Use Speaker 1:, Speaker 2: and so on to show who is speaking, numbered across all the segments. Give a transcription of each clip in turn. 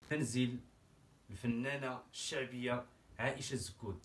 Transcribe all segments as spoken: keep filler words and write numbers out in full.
Speaker 1: تنزيل الفنانة الشعبية عائشة الزكود.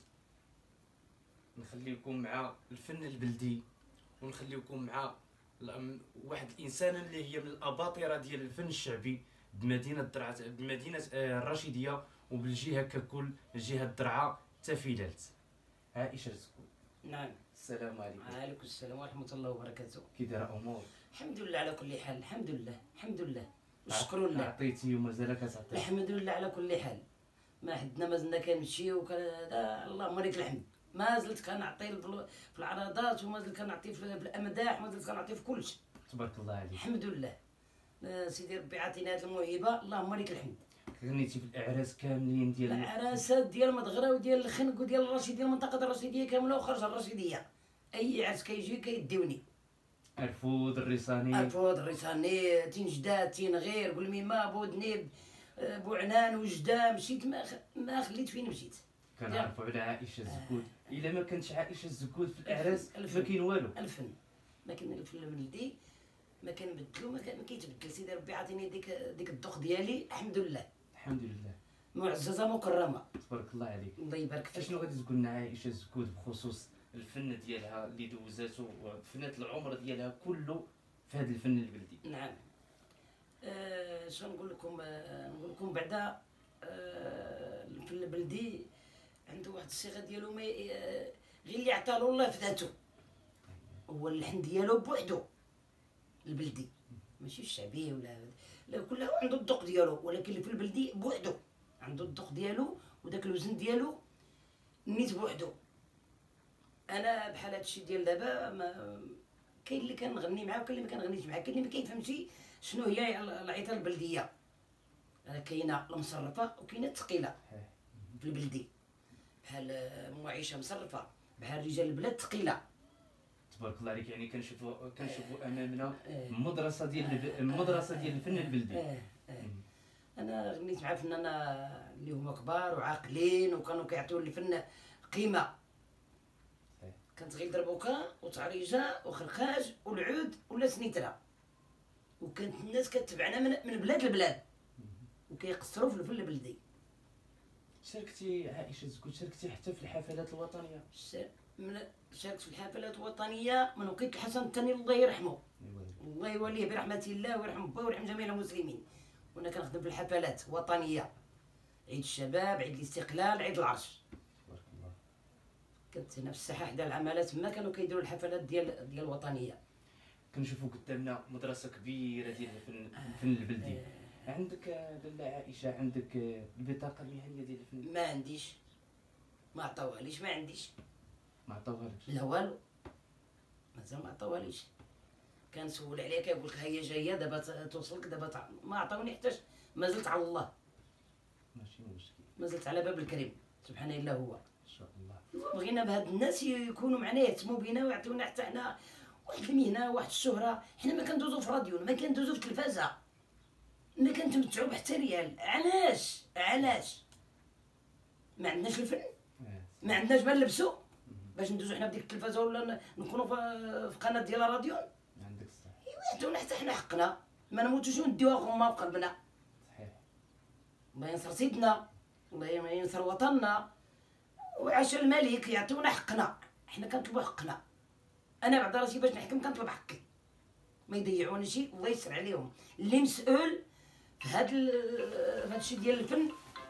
Speaker 1: نخليكم مع الفن البلدي ونخليكم مع واحد الانسانه اللي هي من الاباطره ديال الفن الشعبي بمدينه درعا، بمدينه الرشيديه وبالجهه ككل، الجهه درعا تفيلات. عائشه الزكود.
Speaker 2: نعم.
Speaker 1: السلام عليكم.
Speaker 2: وعليكم السلام ورحمه الله وبركاته.
Speaker 1: كي دايره امور؟
Speaker 2: الحمد لله على كل حال، الحمد لله الحمد لله والشكر لله.
Speaker 1: عطيتي ومازال كتعطي؟
Speaker 2: الحمد لله على كل حال. ما حدنا مازلنا كنمشي وكذا، اللهم لك الحمد. ما زلت كنعطي في العراضات وما زلت كنعطي في الامداح وما زلت كنعطي في كل شيء.
Speaker 1: تبارك الله عليك.
Speaker 2: الحمد لله. سيدي ربي عطينا هذه الموهبه، اللهم لك الحمد.
Speaker 1: غنيتي في الاعراس كاملين ديال
Speaker 2: الاعراسات ديال مدغره وديال الخنق وديال الرشيديه، ديال المنطقه الرشيديه كامله وخارج الرشيديه. اي عرس كيجي كيديوني.
Speaker 1: الفود الريساني،
Speaker 2: الفود الريساني، تين جداد تين غير، قلميمه، بودنيب، بوعنان وجده. مشيت ما, خ... ما خليت فين مشيت.
Speaker 1: كنعرفوا على عائشه الزكود. آه. الا ما كانتش عائشه الزكود في الاعراس ما كاين والو.
Speaker 2: الفن ما كاين. الفن البلدي ما كنبدلو، ما كيتبدل. سيدي ربي عطيني ديك ديك الذوق ديالي، الحمد لله
Speaker 1: الحمد لله.
Speaker 2: معززه مكرمه.
Speaker 1: تبارك الله عليك.
Speaker 2: الله يبارك فيك.
Speaker 1: شنو غادي تقول لنا عائشه الزكود بخصوص الفن ديالها اللي دوزاتو وفنات العمر ديالها كله في هذا الفن البلدي؟
Speaker 2: نعم. أه شنو نقول لكم؟ أه نقول لكم بعدا أه الفن البلدي عنده واحد الصيغه ديالو، ما أه غير اللي عطالو الله فداتو. هو اللحن ديالو بوحدو البلدي، ماشي الشعبي ولا لا، كله عنده الذوق ديالو، ولكن اللي في البلدي بوحدو عنده الذوق ديالو وداك الوزن ديالو نيت بوحدو. انا بحال هادشي ديال دابا، ما كاين اللي كنغني معاه وكاين اللي ما كنغنيش معاه، كاين اللي ما كيفهمش شنو هي العيطه البلديه. راه كاينه المصرفه وكاينه الثقيله في البلدي، بحال ام عيشه مصرفه، بحال رجال البلاد ثقيله.
Speaker 1: تبارك الله عليك. يعني كنشوفوا كنشوفوا امامنا مدرسه ديال المدرسه ديال الفن البلدي.
Speaker 2: اه اه انا غنيت مع فنانه اللي هما كبار وعاقلين وكانوا كيعطيو الفن قيمه. كانت غير دربوكه وتعريجه وخرخاج والعود ولا سنيتره، وكانت الناس كتبعنا من, من بلاد لبلاد وكيقصروا في الفن البلدي.
Speaker 1: شاركتي عائشه الزكود، شاركتي حتى في الحفلات الوطنيه؟
Speaker 2: من شاركت في الحفلات الوطنيه من وقيت الحسن الثاني الله يرحمه، الله يوليه برحمه الله ويرحم با ويرحم جميع المسلمين. وانا كنخدم في الحفلات الوطنيه، عيد الشباب، عيد الاستقلال، عيد العرش.
Speaker 1: تبارك الله.
Speaker 2: كنت هنا في الساحه حدا العمالات، تما كانوا كيديروا الحفلات ديال ديال الوطنيه.
Speaker 1: كنشوفوا قدامنا مدرسه كبيره ديال الفن الفن البلدي. عندك لاله عائشه، عندك البطاقه المهنيه ديال الفن؟
Speaker 2: ما عنديش، ما عطاوهاليش، ما عنديش.
Speaker 1: ما عطاوهالكش؟
Speaker 2: لا والو، مازال ما عطاوهاليش. كنسول عليها كيقول لك ها هي جايه دابا توصلك دابا، ما عطاوني حتى. مازلت على الله،
Speaker 1: ماشي مشكل،
Speaker 2: مازلت على باب الكريم سبحان الله. هو
Speaker 1: ان شاء الله
Speaker 2: بغينا بهاد الناس يكونوا معنا، يهتموا بينا ويعطيونا حتى حنا واحد المهنه، واحد الشهره. حنا ما كندوزو في راديو، ما كندوزو في التلفازه، ما كنتمتعوا بحتى ريال. علاش علاش ما عندناش الفن؟ ما عندناش ما نلبسو باش ندوزو حنا بديك التلفازه ولا نكونوا في قناه ديال الراديو؟
Speaker 1: عندك الصح.
Speaker 2: ايوا عطونا حتى حنا حقنا، ما نموتوش ونديوها غمه في قلبنا.
Speaker 1: صحيح.
Speaker 2: الله ينصر سيدنا، الله ينصر وطننا، وعاش الملك. يعطيونا حقنا، حنا كنطلبوا حقنا. انا بعد راسي باش نحكم كنطلب حقي، ما يضيعوني شي. الله يسر عليهم اللي مسؤول في هذا هذا الشيء ديال الفن،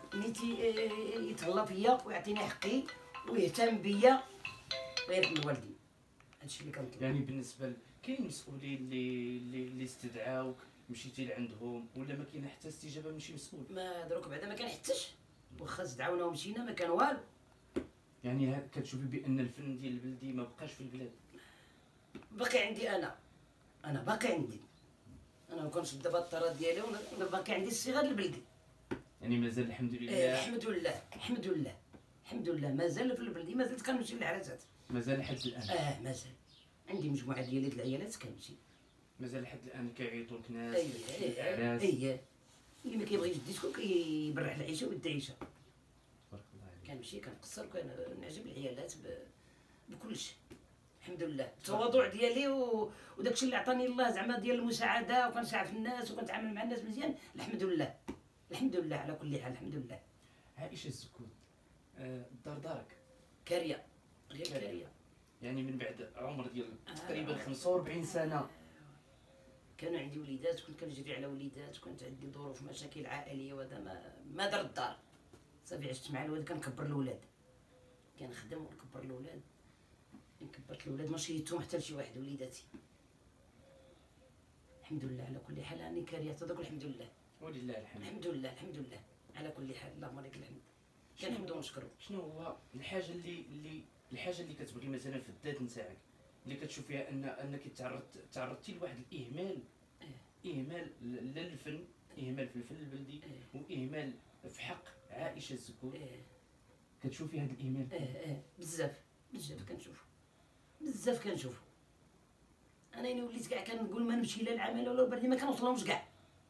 Speaker 2: اللي يتهلا فيا ويعطيني حقي ويهتم بيا ويرحم الوالدين. هادشي اللي كنطلب.
Speaker 1: يعني بالنسبه ل... كاين مسؤولين اللي اللي, اللي استدعاوك مشيتي لعندهم، ولا ما كاين حتى استجابه من شي مسؤول؟
Speaker 2: ما دروك بعدا ما كان حتىش، واخا استدعاونا ومشينا ما كان والو.
Speaker 1: يعني كتشوفي بان الفن ديال البلدي ما بقاش في البلاد؟
Speaker 2: باقي عندي انا انا باقي عندي انا ما كنتش دابا الطرا ديالي، وانا باقي عندي الصيغه البلدي.
Speaker 1: يعني مازال الحمد لله.
Speaker 2: إيه الحمد لله الحمد لله الحمد لله مازال في البلدي، مازلت كنمشي للعراسات.
Speaker 1: مازال لحد الان؟
Speaker 2: اه مازال عندي مجموعه ديال العيالات كنمشي.
Speaker 1: مازال لحد الان كيعيطوا لك ناس
Speaker 2: اييه
Speaker 1: في الاعراس؟
Speaker 2: اييه اللي ما كيبغيش الديسكو كيبرح العيشه ويدي عيشه.
Speaker 1: تبارك الله عليك.
Speaker 2: كنمشي كنقصر وكنعجب العيالات بكل شيء الحمد لله. التواضع ديالي و... وداكشي اللي عطاني الله زعما ديال المساعده، وكنساعد في الناس وكنتعامل مع الناس مزيان الحمد لله الحمد لله على كل حال، الحمد لله.
Speaker 1: عائشه الزكود، آه، الدار دارك
Speaker 2: كاريه، غير
Speaker 1: كارية.
Speaker 2: كاريه.
Speaker 1: يعني من بعد عمر ديال
Speaker 2: آه.
Speaker 1: تقريبا خمسة وأربعين سنه.
Speaker 2: كانوا عندي وليدات، كنت كنجري على وليدات، وكانت عندي ظروف مشاكل عائليه، وهذا ما ما دار الدار. صافي عشت مع الوالد، كنكبر الاولاد، كنخدم ونكبر الاولاد. من كبرت الاولاد ما شيتهم حتى لشي واحد وليداتي. الحمد لله على كل حال، راني كاريه هذاك، الحمد لله.
Speaker 1: ولله الحمد.
Speaker 2: الحمد لله، الحمد لله على كل حال، اللهم لك الحمد. كنحمدو ونشكرو.
Speaker 1: شنو هو الحاجه اللي اللي الحاجه اللي كتبغي مثلا في الذات نتاعك، اللي كتشوف فيها ان انك تعرضت تعرضتي لواحد الاهمال، اهمال لا للفن، اهمال في الفن البلدي، واهمال في حق عائشه الزكود، كتشوفي هذا الاهمال؟
Speaker 2: اه اه بزاف بزاف كنشوفو، بزاف كنشوفو. انا يعني وليت كاع كنقول ما نمشي لا للعمل ولا البردي، ما كنوصلهمش كاع.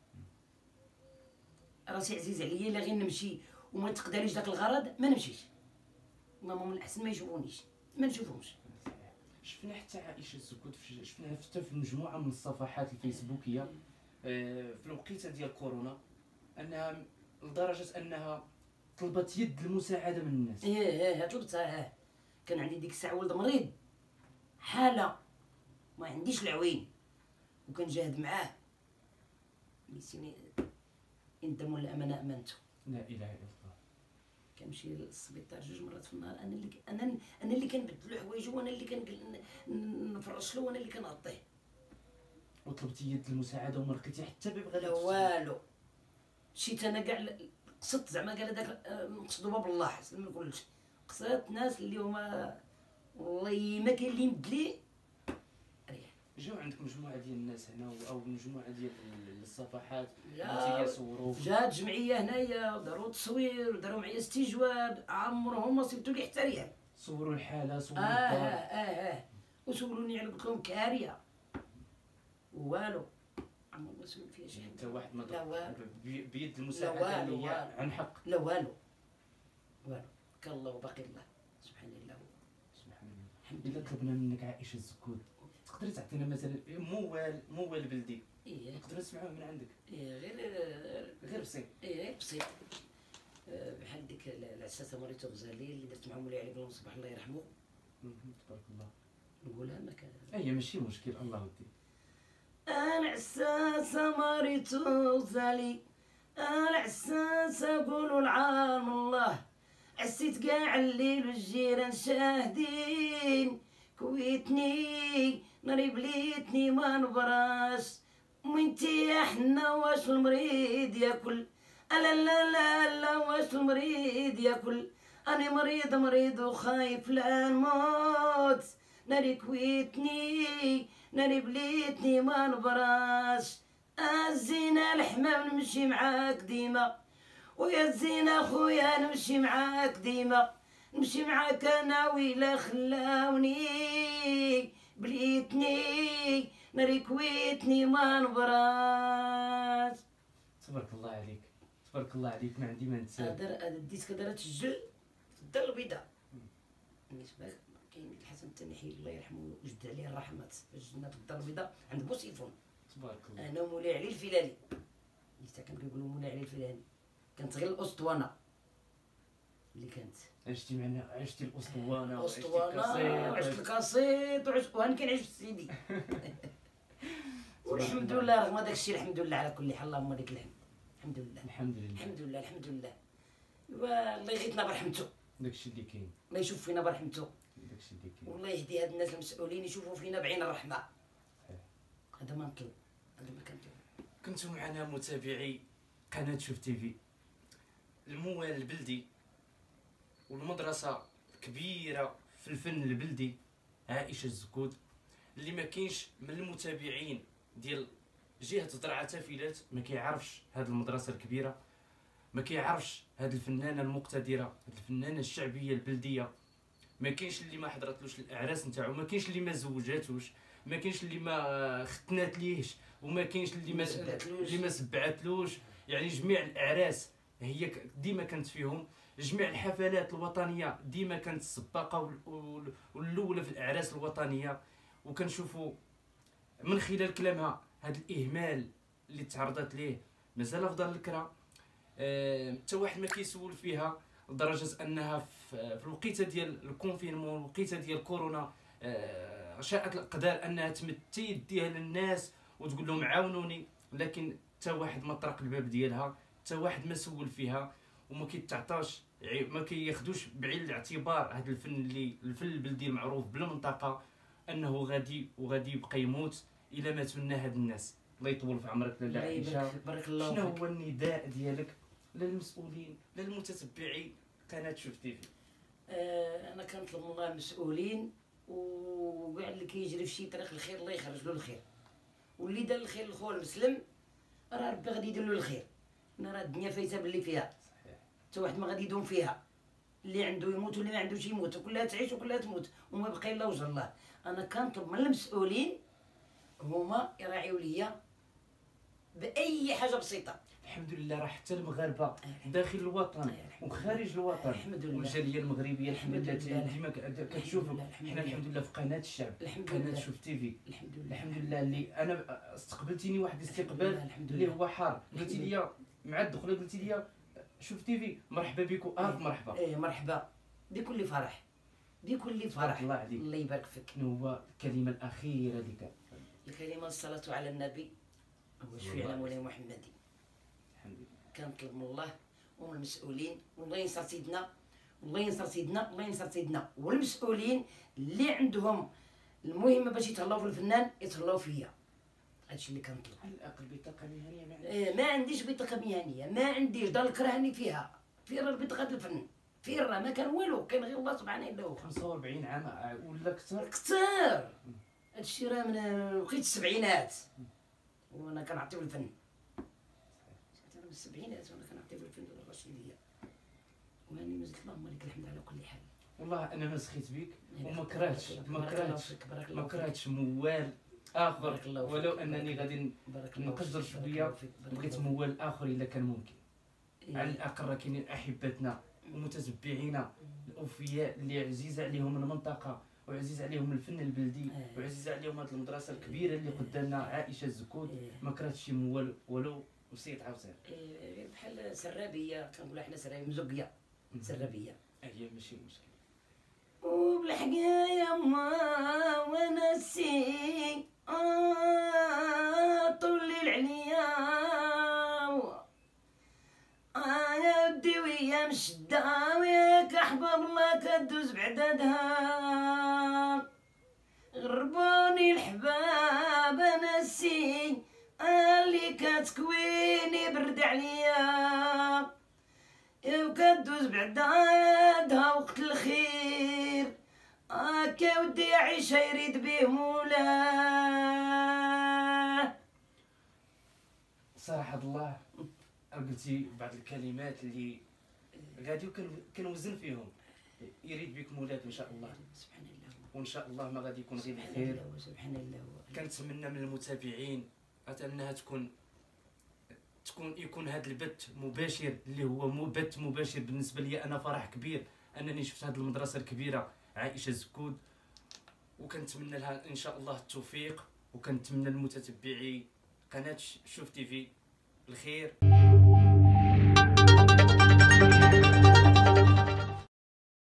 Speaker 2: راسي عزيز عليا، الا غير نمشي وما تقدريش داك الغرض ما نمشيش. ماما من الاحسن ما يشوفونيش، ما نشوفهمش.
Speaker 1: شفنا حتى عائشه الزكود، شفناها حتى في مجموعه من الصفحات الفيسبوكيه آه، في الوقيته ديال كورونا، انها لدرجه انها طلبت يد المساعده من الناس.
Speaker 2: ايه ايه طلبتها. اه كان عندي ديك الساعه ولد مريض، حاله ما عنديش العوين، وكنجاهد معاه. ميسيني ندم ولا امانه امانته.
Speaker 1: لا اله الا الله.
Speaker 2: كنمشي للسبيطار جوج مرات في النهار، انا اللي انا انا اللي كنبدلو حوايجو، وانا اللي كنفرش له، وانا اللي كنغطيه.
Speaker 1: وطلبتي يد المساعده وما لقيتي حتى باب غير
Speaker 2: لا والو. مشيت انا كاع قصدت زعما قال هذاك نقصدو باب الله حسن من كلشي. قصدت ناس اللي هما والله ما كاين اللي يمد لي.
Speaker 1: جاو عندك مجموعه ديال الناس هنا او مجموعه ديال الصفحات
Speaker 2: لا،
Speaker 1: اللي تيصوروا؟
Speaker 2: جات جمعيه هنايا وداروا تصوير وداروا معايا استجواب، عمرهم ما صيبتوا لي حتى ريال.
Speaker 1: صوروا الحاله، صوروا
Speaker 2: اه
Speaker 1: الدار.
Speaker 2: اه اه اه وسولوني على، قلت لهم كاريه والو، عمرهم ما سولوا فيها شي
Speaker 1: حتى واحد ما
Speaker 2: لا والو.
Speaker 1: بي- بيد
Speaker 2: لا
Speaker 1: المساعده
Speaker 2: والو
Speaker 1: اللي هي
Speaker 2: والو.
Speaker 1: عن حق.
Speaker 2: لا والو والو. كان الله وباقي الله، سبحان الله.
Speaker 1: سبحان الله.
Speaker 2: الحمد
Speaker 1: الا
Speaker 2: لله.
Speaker 1: طلبنا منك عائشه الزكود، تقدري تعطينا مثلا موال موال بلدي
Speaker 2: ايه
Speaker 1: نقدر نسمعوه من عندك؟
Speaker 2: ايه غير
Speaker 1: غير بسيط.
Speaker 2: ايه غير بسيط. آه، بحال ديك العساسه مريتو غزالي اللي درت مع مولاي علي بن مصباح الله يرحمه،
Speaker 1: مهم. تبارك الله.
Speaker 2: نقولها ما كان.
Speaker 1: اي ماشي مشكل، الله ودي.
Speaker 2: العساسة مريتو غزالي، العساسة قولوا العام الله، عسيت قاع الليل والجيران شاهدين، كويتني ناري بليتني ما نبراش، وانتي يا حنا واش المريض ياكل، لا لا لا لا واش المريض ياكل، أنا مريض مريض وخايف لا نموت، ناري كويتني ناري بليتني ما نبراش، الزينة الحمام نمشي معاك ديما، ويا الزينة خويا نمشي معاك ديما، نمشي معاك انا ويلا خلاوني، بليتني ناري كويتني ما نبراش.
Speaker 1: تبارك الله عليك، تبارك الله عليك، ما عندي ما نتسال.
Speaker 2: هذا هذا الديسك دارت الجل في الدار البيضاء. بالنسبه لك كاين الحسن التنحي الله يرحمه وجد عليه الرحمات في الجنه في الدار البيضاء عند بوسيفون.
Speaker 1: تبارك الله.
Speaker 2: انا مولاي علي الفيلاني، اللي حتى كانوا كيقولوا مولاي علي الفيلاني، كانت غير الاسطوانه اللي كانت.
Speaker 1: عشتي معنا، عشتي الاسطوانه وعشتي
Speaker 2: الاسطوانه وعشت الكاسيط وعشت، وانا كنعيش في سيدي. والحمد لله رغم هذاك الشيء، الحمد لله على كل حال، اللهم لك الحمد. الحمد لله
Speaker 1: الحمد لله.
Speaker 2: الحمد لله الحمد لله. والله يغيثنا برحمته،
Speaker 1: داكشي اللي كاين،
Speaker 2: الله يشوف فينا برحمته،
Speaker 1: داكشي اللي كاين.
Speaker 2: والله يهدي هاد الناس المسؤولين يشوفوا فينا بعين الرحمه.
Speaker 1: صحيح.
Speaker 2: هذا ما نطلب، هذا ما كنطلب.
Speaker 1: كنتم معنا متابعي قناه شوف تيفي. الموال البلدي والمدرسه كبيره في الفن البلدي عائشه الزكود، اللي ما كاينش من المتابعين ديال جهه زرعه تافيلات ما كيعرفش هذه المدرسه الكبيره، ما كيعرفش هذه الفنانه المقتدره، هذه الفنانه الشعبيه البلديه. ما كاينش اللي ما حضرتلوش الاعراس نتاعو، ما كاينش اللي ما زوجاتوش، ما كاينش اللي ما ختنات ليهش، وما كاينش اللي ما اللي ما سبعتلوش. يعني جميع الاعراس هي ك- ديما كانت فيهم، جميع الحفلات الوطنيه ديما كانت السباقه وال- وال- والاولى في الاعراس الوطنيه. وكنشوفوا من خلال كلامها هذا الاهمال اللي تعرضت ليه مازال في دار الكرا. حتى واحد ما كيسول فيها، لدرجه انها في في الوقيته ديال الكونفينمون، الوقيته ديال كورونا، آه، شاءت الاقدار انها تمد يديها للناس وتقول لهم عاونوني، لكن حتى واحد ما طرق الباب ديالها، حتى واحد ما سول فيها، وما كيتعطاش ما كياخذوش بعين الاعتبار هذا الفن اللي الفن البلدي المعروف بالمنطقه انه غادي وغادي يبقى يموت الى ماتوا لنا هاد الناس. الله يطول في عمرك لاله عائشه.
Speaker 2: بارك الله
Speaker 1: شنو
Speaker 2: فيك.
Speaker 1: هو النداء ديالك للمسؤولين للمتتبعي قناه شوف تيفي؟
Speaker 2: آه انا كنطلب من الله المسؤولين وكاع اللي كيجري في شي طريق الخير الله يخرج له الخير، واللي دار الخير لخوه المسلم راه ربي غادي يدير له الخير. انا راه الدنيا فايته باللي فيها، حتى واحد ما غادي يدوم فيها، اللي عنده يموت واللي ما عندوش يموت، وكلها تعيش وكلها تموت وما بقى الا وجه الله. انا كنطلب من المسؤولين هما يراعيو ليا باي حاجه بسيطه.
Speaker 1: الحمد لله راه حتى المغاربه داخل الوطن وخارج الوطن
Speaker 2: الحمد لله
Speaker 1: والجاليه المغربيه الحمد لله ديما كتشوفوا
Speaker 2: لله.
Speaker 1: حنا الحمد لله في قناه الشعب،
Speaker 2: الحمد
Speaker 1: قناه
Speaker 2: لله.
Speaker 1: شوف تيفي.
Speaker 2: الحمد لله
Speaker 1: الحمد لله اللي انا استقبلتيني واحد الاستقبال
Speaker 2: الحمد
Speaker 1: اللي
Speaker 2: لله.
Speaker 1: هو حار، قلتي لي مع الدخله قلتي لي شوف تيفي مرحبا بكم، الف مرحبا.
Speaker 2: ايه مرحبا بكل فرح بكل فرح.
Speaker 1: الله عليك.
Speaker 2: الله يبارك فيك.
Speaker 1: شنو هو الكلمه الاخيره ديك؟
Speaker 2: الكلمه الصلاه على النبي وشفي على مولاي محمد.
Speaker 1: الحمد لله.
Speaker 2: كنطلب من الله ومن المسؤولين، والله ينصر سيدنا، والله ينصر سيدنا، الله ينصر سيدنا، والمسؤولين اللي عندهم المهمه باش يتهلاو في الفنان يتهلاو فيا. هادشي اللي كنطلب.
Speaker 1: على الاقل بطاقه مهنيه ما عندك؟
Speaker 2: إيه ما عنديش بطاقه مهنيه، ما عنديش دار كرهني فيها. فين راه بطاقه الفن؟ فين راه ما كان والو، كان غير الله سبحانه الا هو.
Speaker 1: خمسة وأربعين عام ولا اكثر؟
Speaker 2: كثر. هادشي راه من وقيت السبعينات وانا كنعطي في الفن. انا من السبعينات وانا كنعطي في الفن الرشيديه، وهاني مازلت اللهم لك الحمد على كل حال.
Speaker 1: والله انا ما سخيت بك وما
Speaker 2: بارك
Speaker 1: كرهتش
Speaker 2: الله
Speaker 1: ما
Speaker 2: فيك،
Speaker 1: كرهتش
Speaker 2: بارك الله
Speaker 1: ما
Speaker 2: فيك.
Speaker 1: كرهتش موال اخر،
Speaker 2: بارك الله فيك.
Speaker 1: ولو انني غادي
Speaker 2: بارك الله
Speaker 1: نقدر
Speaker 2: فيك، بارك
Speaker 1: شويه
Speaker 2: الله فيك، بارك
Speaker 1: بغيت
Speaker 2: الله
Speaker 1: موال اخر الا كان ممكن.
Speaker 2: فيك.
Speaker 1: على الاقل راه كاينين احبتنا ومتتبعينا الاوفياء اللي عزيز عليهم المنطقه وعزيز عليهم الفن البلدي
Speaker 2: آه.
Speaker 1: وعزيز عليهم هذه المدرسه الكبيره اللي قدامنا عائشه الزكود.
Speaker 2: آه.
Speaker 1: ما كرهتش شي موال ولو بسيط عاوتاني.
Speaker 2: إيه، بحال سرابيه كنقولوا حنا سرابيه مزقيه سرابيه.
Speaker 1: هي ماشي مشكل.
Speaker 2: وبالحكايه ما ونسي آه طول الليل عليا آه يا ودي ويا مشدة وياك احباب الله كدوز بعددها غربوني الحباب نسي اللي كتكويني برد عليا وكدوز بعدها وقت الخير هكا ودي يعيش يريد بيه مولاه.
Speaker 1: صراحه الله قلتي بعض الكلمات اللي غادي كنوزن فيهم. يريد بك مولاك ان شاء الله،
Speaker 2: سبحان الله
Speaker 1: وان شاء الله ما غادي يكون غير
Speaker 2: سبحان
Speaker 1: خير.
Speaker 2: الله سبحان الله.
Speaker 1: كنتمنى من المتابعين انها تكون تكون يكون هذا البث مباشر اللي هو مو بث مباشر. بالنسبه لي انا فرح كبير انني شفت هذه المدرسه الكبيره عائشه الزكود، وكنتمنى لها ان شاء الله التوفيق، وكنتمنى للمتتبعي قناه شوف تيفي الخير.